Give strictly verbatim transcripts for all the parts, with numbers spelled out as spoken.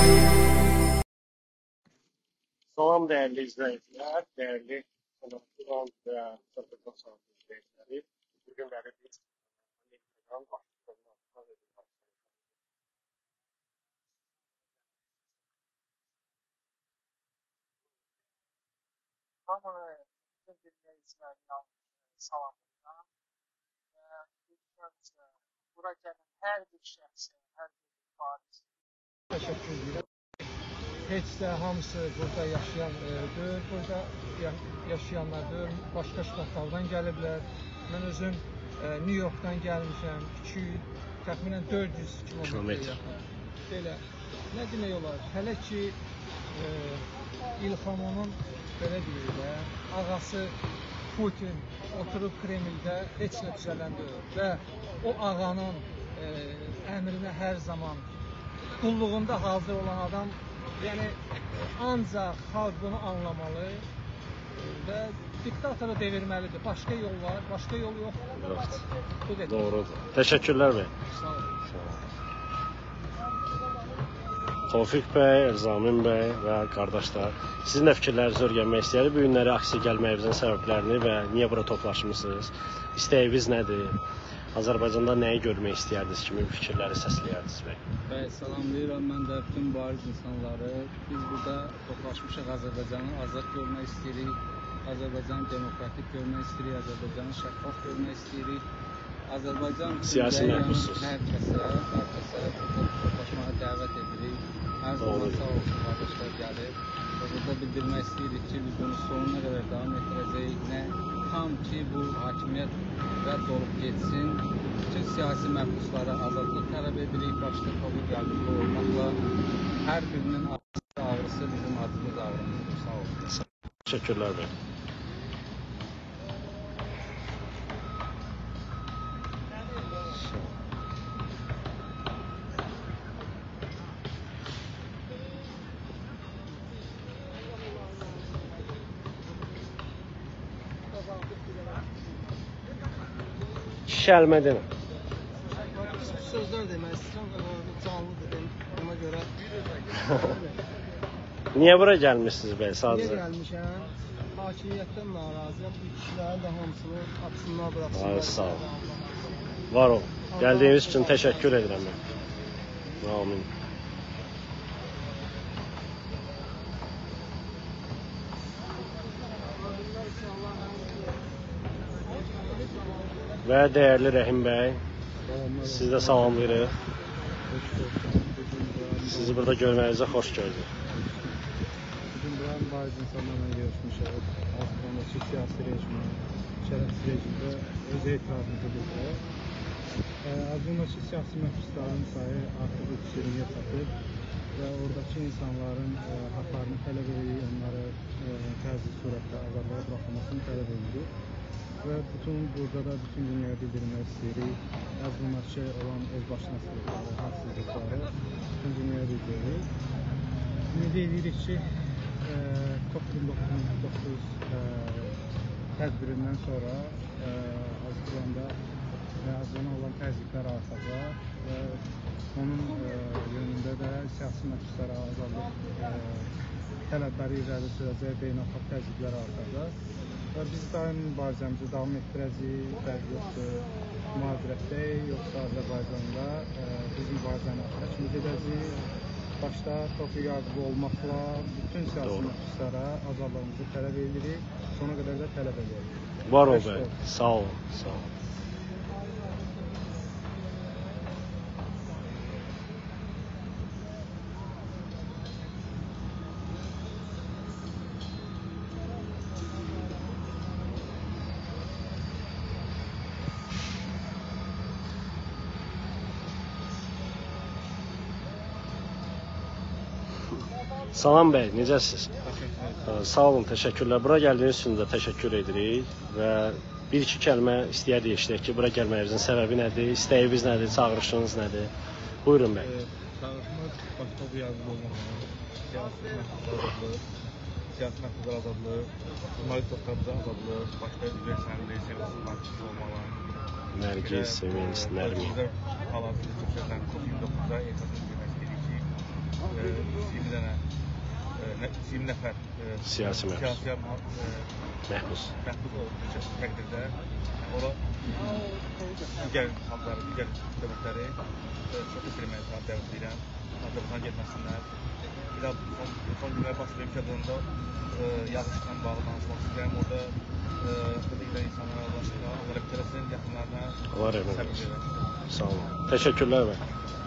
Salam değerli izleyiciler, değerli sanatçılar ve sanatçılar sanatçı izleyicileri. Bugün beri biz Amerika'dan başlıklarına verilmek. Ama bütün dinleyicilerden salamlarına ve lütfen bura gelen her bir şəxsə, hər bir ifadə. Teşekkür ederim. Heç də hamısı burada yaşayandır, burada yaşayanlardır, başqa ştatlardan gəliblər. Mən özüm New Yorkdan gəlmişəm, iki yüz, təxminən dörd yüz kilometrə yaxın. Belə, nə demək olar, hələ ki e, İlhamonun, belə deyir də, ağası Putin oturub Kremldə heç nə düzələndir və o ağanın e, əmrinə hər zaman qulluğunda hazır olan adam, yəni ancaq xalq bunu anlamalı və diktatora devirməlidir. Başqa yol var, başqa yol yoxdur. Yoxdur. Doğrudur. Təşəkkürlər bəy. Sağ olun. Tofiq bəy, Erzamin bəy və qardaşlar, sizin də fikirlərinizi öyrənmək istəyərik. Bu günləri aksiya gəlməyimizin səbəblərini və niyə bura toplaşmısınız? İstəyiniz nədir? Azərbaycanda nəyi görmək istəyərdiniz kimi fikirləri səsləyərdiniz bəy? Bəy, salamlayıram mən də bütün bariz insanları. Biz burada toplaşmışıq, Azərbaycanı azad görmək istəyirik, Azərbaycanı demokratik görmək istəyirik, Azərbaycanı şəffaf görmək istəyirik. Azərbaycan siyasi məhbusuz. Hər kəsə, hər kəsə burada toplaşmağa dəvət edirik. Hər zaman sağ olsun qardaşlar gəlir. Və burada bildirmək istəyirik ki, biz bunu sonuna qədər davam etdirəcəyik. Nə tam ki bu hakimiyyət rədd olub getsin. Bütün siyasi məhbuslara azadlıq tələb edirik. Başda Tofiq Yaqublu olmaqla hər birinin ağrısı, ağrısı bizim acımız ağrımızdır. Sağ olun. Təşəkkürlər bəy. Kəlmə demə. Sözlər demək istəyirəm, canlı dedim, ona görə. Niyə bura gəlmişsiniz bəy sadəcə? Niyə gəlmişəm? Hakimiyyətdən narazıyam, bu kişilərin də hamısını açsınlar, bıraxsınlar. Sağ ol. Var ol. Gəldiyiniz üçün təşəkkür edirəm mən. Amin. Və dəyərli Rəhim bəy, sizi də salamlayırıq. Sizi burada görməyinizə xoş gördük. Bugün buranın bariz insanlarla görüşmüşük. Azərbaycandakı siyasi rejimə, şərəfsiz rejimdə öz etirazımızı bildirək. Azərbaycandakı siyasi məhbusların sayı artıq üç yüz iyirmiyə çatıb və oradakı insanların haqlarını tələb edirik, onları təcil surətdə azadlığa buraxılmasını tələb edirik. Və bütün burada da bütün dünyaya bildirmək istəyirik. Azərbaycandakı olan özbaşınaçılıqları, haqsızlıqları bütün dünyaya bildiririk. Ümid edirik ki, COP iyirmi doqquz tədbirindən sonra Azərbaycanda Azərbaycana olan təzyiqlər artacaq və onun yönündə də siyasi məhbuslara azadlıq tələbləri irəli sürəcək, beynəlxalq təzyiqlər artacaq. Və biz daim mübarizəmizi davam etdirəcəyik, fərq yoxdur, mühazirətdəyik, yoxsa Azərbaycanda biz mübarizəni axıra kimi gedəcəyik. Başda Tofiq Yaqublu olmaqla bütün siyasi məhbuslara azadlığımızı tələb edirik, sona qədər də tələb edirik. Var ol bəy, sağ ol, sağ ol. Salam bəy, necəsiniz? Sağ olun, təşəkkürlər. Bura gəldiyiniz üçün də təşəkkür edirik və bir-iki kəlmə istəyərdik eşidək ki, bura gəlməyimizin səbəbi nədir, istəyiniz nədir, çağırışınız nədir? Buyurun bəy. Çağırışımız başda bu yazılı olmalı, siyasi məhbuslar azadlığı, siyasi məhbuslar azadlığı, jurnalist dostlarımıza azadlığı, başda üzrə sənəli, siyasi məhbuslar olmalı. Nərgiz, Sevinç, Nərmin. Hal-hazırda Türkiyədən COP iyirmi doqquzda etiraz etmək istəyirik ki, iyirmi dənə, iyirmi nəfər Siyasi məhbus. siyasi Məhbus. məhbus olduğu təqdirdə ora digər xalqları, digər dövlətləri çox etdirməyə dəvət edirəm. Azərbaycana getməsinlər. Bir də son, son günlər baş vermiş adında yağışla bağlı danışmaq istəyirəm. Orada burada gedən insanlara ulaşdılar. Onlara bir tərəsin yaxınlarına Allah rəhmət səbir eylesin. verək. Sağ olun. Təşəkkürlər bəy.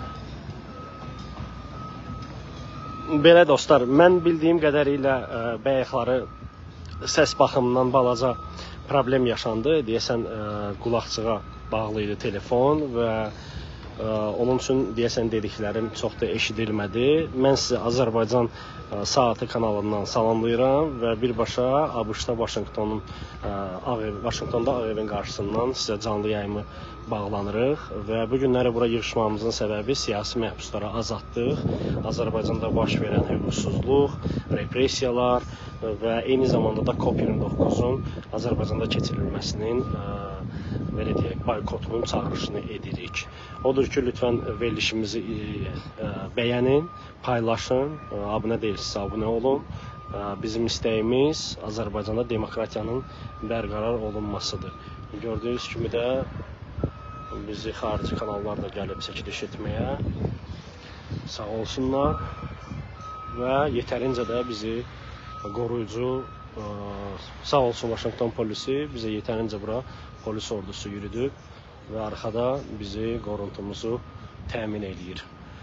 Belə dostlar, mən bildiyim qədərilə ə, bəyəxları səs baxımından balaca problem yaşandı. Deyəsən ə, qulaqçığa bağlı idi telefon və ə, onun üçün deyəsən dediklərim çox da eşidilmədi. Mən sizi Azərbaycan ə, Saatı kanalından salamlayıram və birbaşa ABŞ-da Vaşinqtonun ə, Ağ Ev, Vaşinqtonda Ağ Evin qarşısından sizə canlı yayımı bağlanırıq və bu günləri bura yığışmamızın səbəbi siyasi məhbuslara azadlıq, Azərbaycanda baş verən hüquqsuzluq, repressiyalar və eyni zamanda da COP iyirmi doqquzun Azərbaycanda keçirilməsinin ə, belə deyək, boykotunun çağırışını edirik. Odur ki, lütfən verilişimizi ə, bəyənin, paylaşın, ə, abunə deyilsinizsə abunə olun. Ə, bizim istəyimiz Azərbaycanda demokratiyanın bərqərar olunmasıdır. Gördüyünüz kimi də bizi xarici kanallar da gəlib çəkiliş etməyə sağ olsunlar və yetərincə də bizi qoruyucu ə, sağ olsun Vaşinqton polisi bizə yetərincə bura polis ordusu yürüdüb və arxada bizi qoruntumuzu təmin eləyir.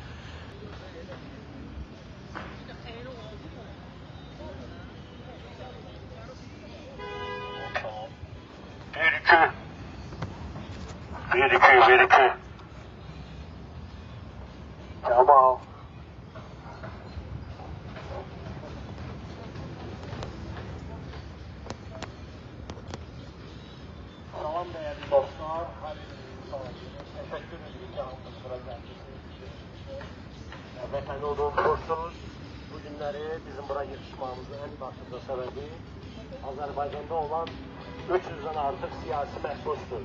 Bir iki Bir iki, bir iki. Tamam. Salam değerli dostlar. Hadi teşekkür ederim ki buraya geldiğiniz. Vətən olduğum kursun. Bu günləri bizim bura yetişmamızın en başlıca sebebi Azərbaycanda olan üç yüzdən artıq siyasi məhbusdur.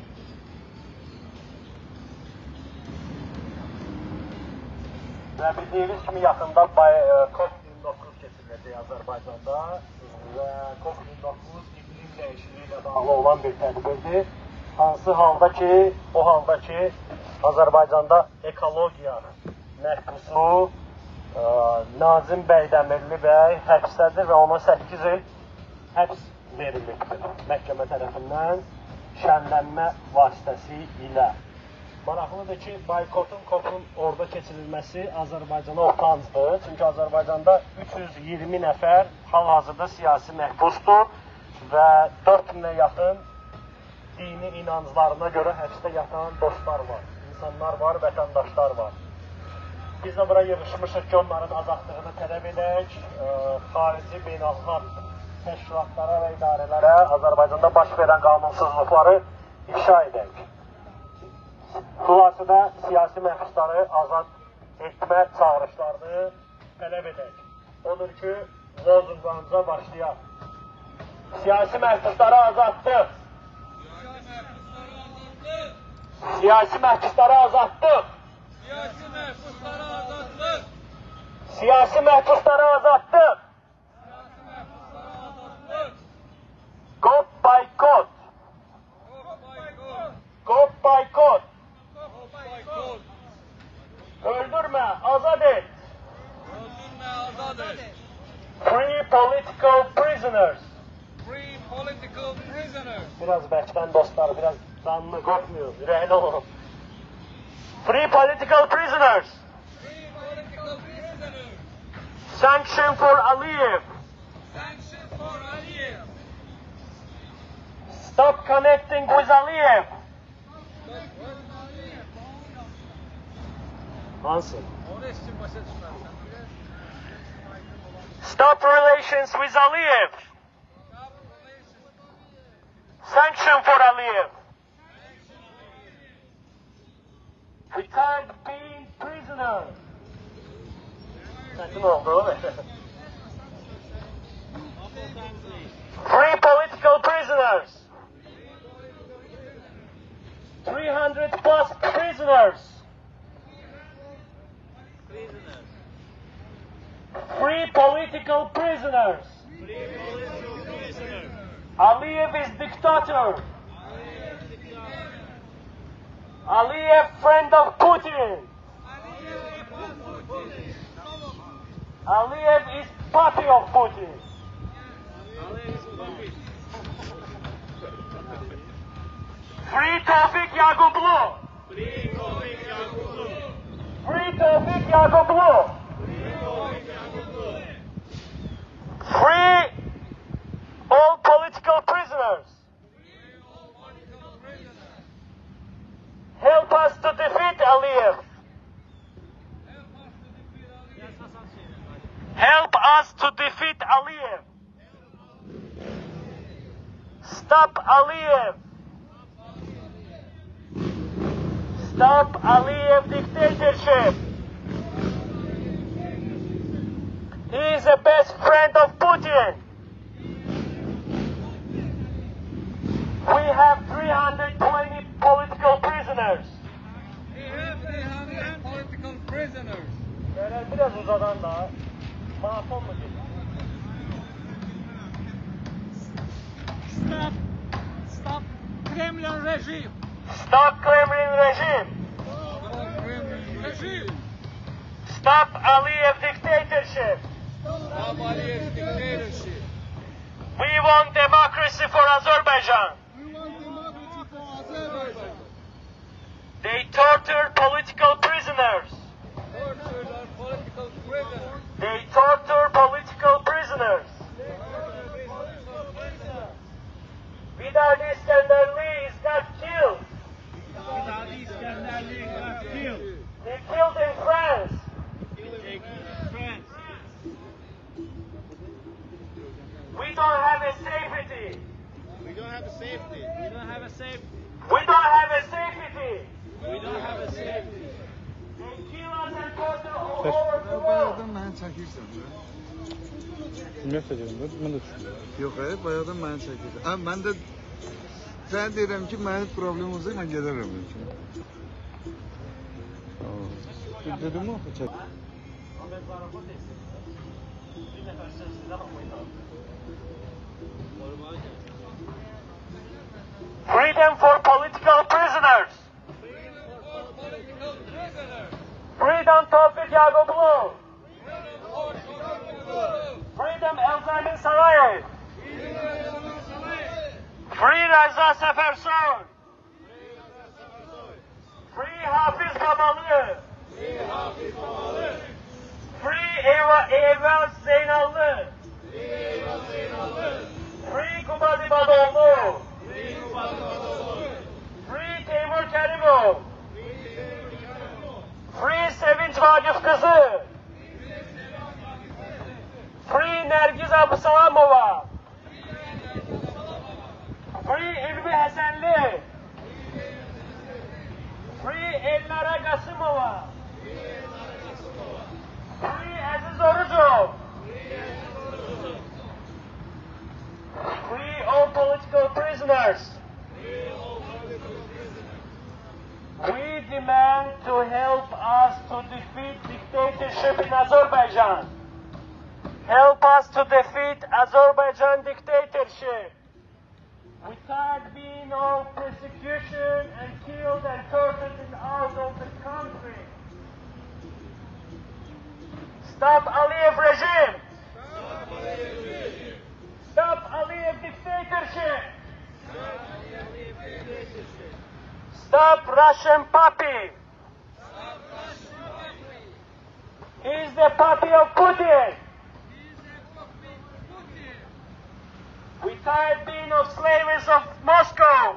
Və bildiyiniz kimi yaxında COP iyirmi doqquz keçiriləcək Azərbaycanda və COP iyirmi doqquz iqlim dəyişikliyi ilə bağlı olan bir tədbirdir. Hansı halda ki, o halda ki, Azərbaycanda ekologiya məhbusu ə, Nazim Bəydəmirli bəy həbsdədir və ona səkkiz il həbs verilibdir məhkəmə tərəfindən şənlənmə vasitəsi ilə. Maraqlıdır ki, boykotun, COP-un orada keçirilməsi Azərbaycana utancdır. Çünki Azərbaycanda üç yüz iyirmi nəfər hal-hazırda siyasi məhbusdur və dörd minə yaxın dini inanclarına görə həbsdə yatan dostlar var, insanlar var, vətəndaşlar var. Biz də bura yığışmışıq ki, onların azadlığını tələb edək, xarici beynəlxalq təşkilatlara və idarələrə Azərbaycanda baş verən qanunsuzluqları ifşa edək. Xülasədə siyasi məhbusları azad etmə çağırışlarını tələb edək. Odur ki, lozunqlarımıza başlayaq. Siyasi məhbusları azadlıq! Siyasi məhbusları azadlıq! Siyasi məhbusları azadlıq! Siyasi məhbusları azadlıq! COP boykot! COP boykot! Öldürme, azad et! Öldürme, azad et! Free political prisoners! Free political prisoners! Biraz bəkdən dostlar, biraz canlı qorxmuyor, ürəkli olun. Free political prisoners! Free political prisoners! Sanction for Aliyev! Sanction for Aliyev! Stop connecting with Aliyev! Hansı? Onu eşitsin başa düşmez. Stop relations with Aliyev! Sanction for Aliyev! We can't be prisoners! Sakin oldu. Free political prisoners! three hundred plus prisoners! Free political prisoners. Aliyev is dictator. Aliyev friend of Putin. Aliyev is puppy of Putin. Free Tevfik Yaqublu. Free Tevfik Yaqublu. Free Tevfik Yaqublu. Free all political prisoners. Help us to defeat Aliyev. Help us to defeat Aliyev. Stop Aliyev. Stop Aliyev dictatorship. He is the best friend of Putin. We have three hundred twenty political prisoners. We have three hundred political prisoners. Böyle biraz uzadan daha. Mahfum mu geliyor? Stop, stop Kremlin regime. Stop Kremlin regime. Stop Kremlin regime. Stop Aliyev dictatorship. Stop Aliyev dictatorship. We want democracy for Azerbaijan. We want democracy for Azerbaijan. They torture political prisoners. Torture our political prisoners. They torture political prisoners. Vidar Iskenderli is got killed. Vidar Iskenderli got killed. They killed in France. France. We don't have a safety. We don't have a safety. We don't have a safety. We don't have a safety. We don't have a safety. They kill us and torture all over the world. Bayağıdan məni çəkirsən də. Ümumiyyətlə deyirəm də, mən də düşünürəm. Yox, hayır, bayağıdan məni çəkirsən. Ha, mən də sən deyirəm ki, mənim problemim olsa mən gedərəm. Tamam. Dedim mi? Çək. Freedom for political prisoners. Freedom Tevfik Yaqublu. Freedom Elzamin Sarayev. Free Reza Sefersoy. Free Hafiz Babalı. Free Eva Evvel Zeynallı. Free Kubazi Badoğlu. Free Teymur Kerimov. Free Sevinç Vagif kızı. Free Nergiz Absalamova. Free İlmi Hasenli. Free Elnara Gasımova. Free Aziz Orucov. Free all political prisoners. We demand to help us to defeat dictatorship in Azerbaijan. Help us to defeat Azerbaijan dictatorship. We can't be no persecution and killed and tortured in out of the country. Stop Aliyev regime. Stop Aliyev dictatorship. Stop Russian puppy. He's the puppy of Putin. We tired being of slaves of Moscow.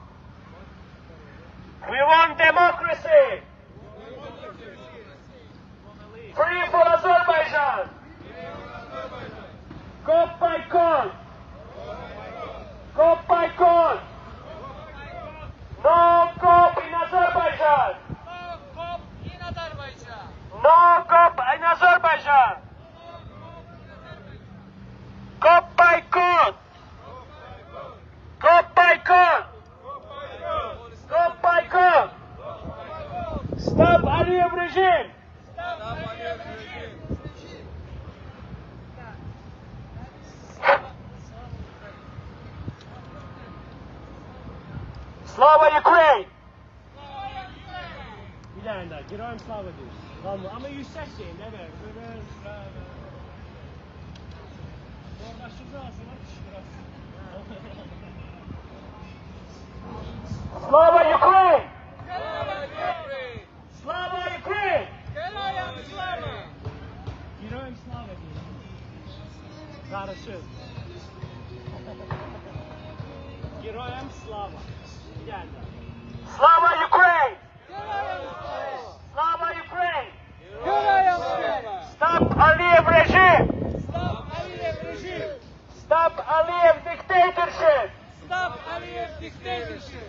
We want democracy. Free for Azerbaijan. Cop by cop. Cop by cop. No cop in Azerbaijan. No cop in Azerbaijan. No cop in Azerbaijan. Cop by cop. Cop by cop. Cop by cop. Slava Ukraine! Bir tane daha. Giroyam slava diyoruz. Tamam. Ama yüksek şeyin ne böyle? Böyle zorlaştırdı aslında. Slava Ukraine! Slava Ukraine! Gerayan Slava! Giroyam slava diyoruz. Karışık. Giroyam slava. Bir tane daha. Slava Ukraine! Slava Ukraine! Gerayan Slava! Stop Aliyev regime! Stop Aliyev regime! Stop Aliyev dictatorship! Stop Aliyev dictatorship!